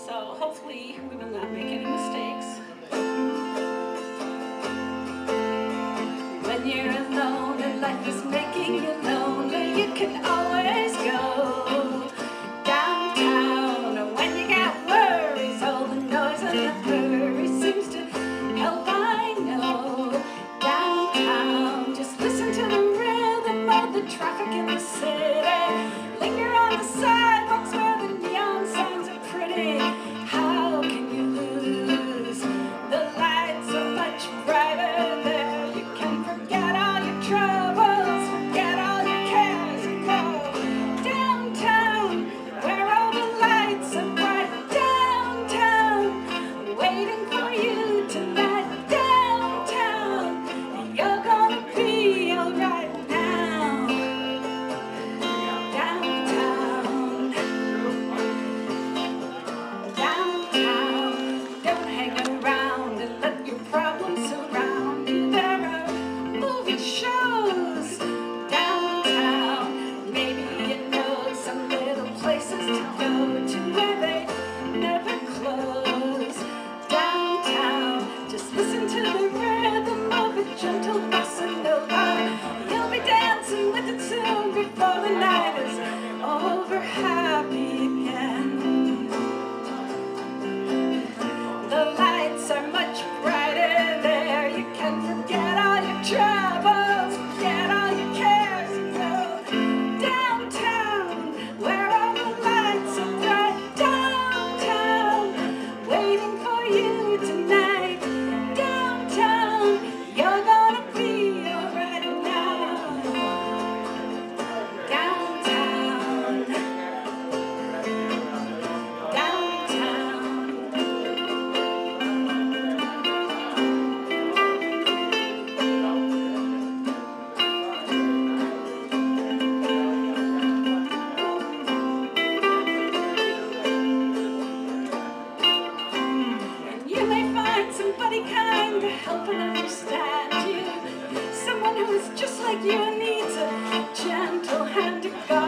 So hopefully we will not make any mistakes. When you're alone and life is making you lonely, you can always go downtown. When you got worries, all the noise and the hurry seems to help, I know. Downtown, just listen to the rhythm of the traffic in the city. Linger on the sidewalks where the neon signs are pretty. How can you lose? The lights are much brighter there. You can forget all your troubles, forget all your cares, and go downtown where all the lights are bright. Downtown, waiting for you tonight. Downtown, you're gonna be alright now. Downtown, downtown, don't hang around and let your problems surround you. There are movie shows downtown. Maybe you know some little places to go to where they never close. Downtown, just listen to the rhythm of a gentle bossa nova. You'll be dancing with it soon before the night is over. Happy again. The lights are much brighter there. You can forget all your troubles, forget all your cares, and go downtown where all the lights are bright. Downtown, waiting for you tonight. Downtown, you're gonna be alright now. Downtown, downtown. And you may find somebody kind to help and understand you. Someone who is just like you and needs a gentle hand to guide.